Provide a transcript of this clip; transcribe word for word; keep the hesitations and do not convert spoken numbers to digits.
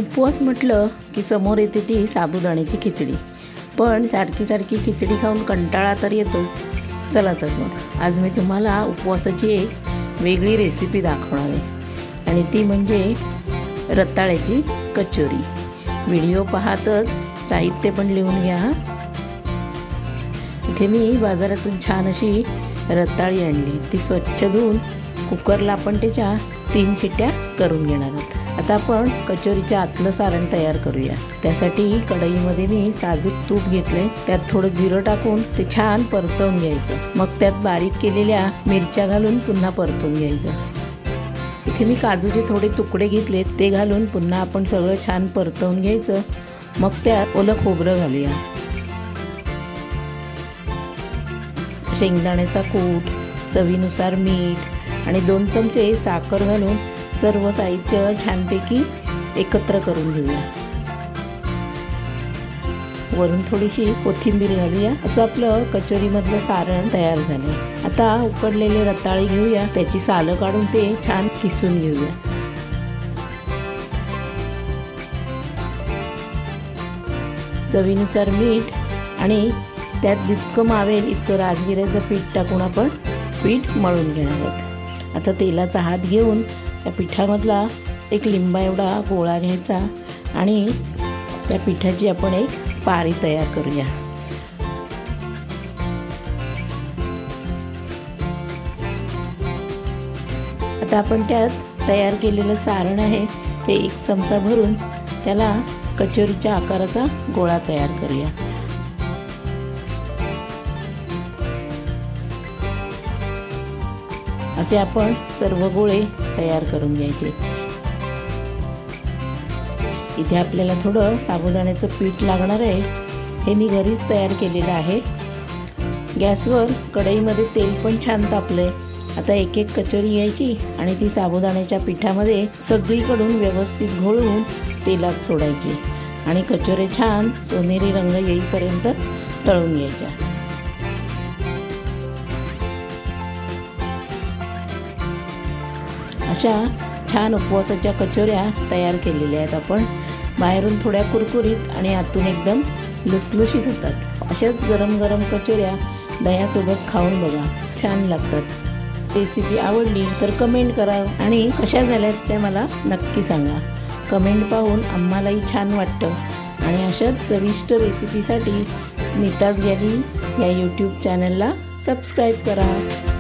उपवास म्हटलं की समोर येते ती साबुदाण्याची खिचडी। पण सारखी सारखी खिचडी खाऊन कंटाळा तर येतोच। चला तर मग आज मी तुम्हाला उपवासाची एक वेगळी रेसिपी दाखवणार आहे आणि ती म्हणजे रताळ्याची कचोरी। व्हिडिओ पाहतच साहित्य पण लिहून घ्या। इथे मी बाजारातून छान अशी रताळी आणली, ती स्वच्छ धुवून कुकरला आपण त्याच्या तीन शिट्ट्या करून घेणार आहोत। आता आपण कचोरीच्या आतलं सारण तयार करूया। त्यासाठी कढईमध्ये मी साजूक तूप घेतले, त्यात थोडं जिरं टाकून ते छान परतवून घ्यायचं। मग त्यात बारीक केलेल्या मिरच्या घालून पुन्हा परतवून घ्यायचं। इथे मी काजूचे थोडे तुकडे घेतले, ते घालून पुन्हा आपण सगळं छान परतवून घ्यायचं। मग त्यात ओलं खोबरं घालूया, शेंगदाण्याचा कूट, चवीनुसार मीठ आणि दोन चमचे साखर घालून सर्व साहित्य छानपैकी एकत्र करून घेऊया। वरून थोडीशी कोथिंबीर घालूया। असं आपलं कचोरीमधलं सारण तयार झाले। आता उकडलेले रताळे घेऊया, त्याची सालं काढून ते छान किसून घेऊया। चवीनुसार मीठ आणि त्यात जितकं मावेल इतकं राजगिऱ्याचं पीठ टाकून आपण पीठ मळून घेणार आहोत। आता तेलाचा हात घेऊन त्या पिठामधला एक लिंबा एवढा गोळा घ्यायचा आणि त्या पिठाची आपण एक पारी तयार करूया। आता आपण त्यात तयार केलेलं सारण आहे ते एक चमचा भरून त्याला कचोरीच्या आकाराचा गोळा तयार करूया। असे आपण सर्व गोळे तयार करून घ्यायचे। इथे आपल्याला थोडं साबुदाण्याचं पीठ लागणार आहे, हे मी घरीच तयार केलेलं आहे। गॅसवर कढईमध्ये तेल पण छान तापलंय। आता एक एक कचोरी घ्यायची आणि ती साबुदाण्याच्या पिठामध्ये सगळीकडून व्यवस्थित घोळवून तेलात सोडायची आणि कचोरे छान सोनेरी रंग येईपर्यंत तळून घ्यायच्या। अशा छान उपवासाच्या कचोऱ्या तयार केलेल्या आहेत आपण। बाहेरून थोड्या कुरकुरीत आणि आतून एकदम लुसलुशीत होतात। अशाच गरम गरम कचोऱ्या दह्यासोबत खाऊन बघा, छान लागतात। रेसिपी आवडली तर कमेंट करा आणि कशा झाल्यात त्या मला नक्की सांगा। कमेंट पाहून आम्हालाही छान वाटतं आणि अशाच चविष्ट रेसिपीसाठी स्मिताज गॅलरी या यूट्यूब चॅनलला सबस्क्राईब करा।